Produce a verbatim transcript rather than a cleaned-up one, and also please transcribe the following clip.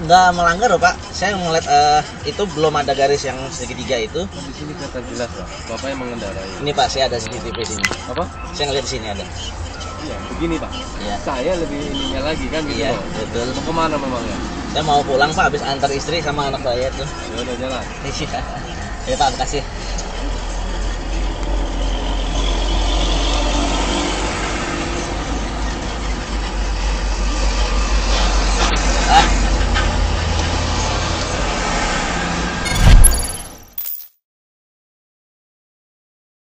nggak melanggar loh Pak. Saya melihat uh, itu belum ada garis yang segitiga itu. Di sini kelihatan jelas Pak, Bapak yang mengendarai. Ini Pak, saya ada C C T V sini. Apa? Saya ngeliat di sini ada. Iya, begini Pak. Iya. Saya lebih ininya lagi kan gitu. Iya, loh. betul. Mau kemana memangnya? Saya mau pulang Pak, habis antar istri sama anak saya tuh. Ya udah jalan. Iya. Ya Pak, makasih.